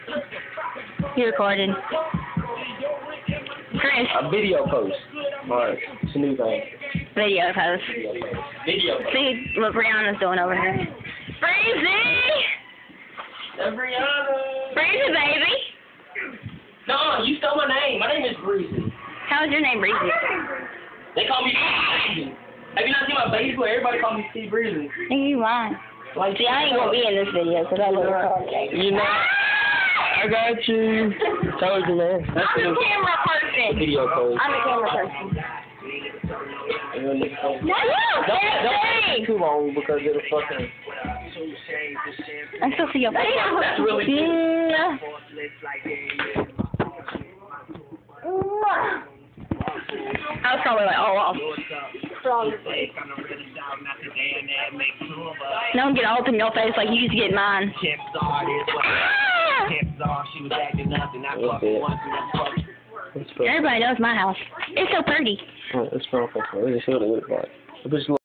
You recorded. Chris. A video post. Alright, it's a new thing. Video post. Video post. See what Brianna's doing over here. Breezy! Brianna! Breezy, baby! No, you stole my name. My name is Breezy. How's your name, Breezy? They call me Breezy. Have you not seen my Facebook? Everybody call me Steve Breezy. I think you lying. Like, see, I ain't gonna be in this video because I look retarded. You know, I got you. Told you, man. I'm a camera person. Video post. I'm a camera person. Don't too long because it'll fucking. I'm supposed to see your face. That's really cute. Yeah. I was probably like, oh, wow. Don't get all up in your face like you used to get mine. Everybody knows my house. It's so pretty. It's perfect. Let me see what it looks like.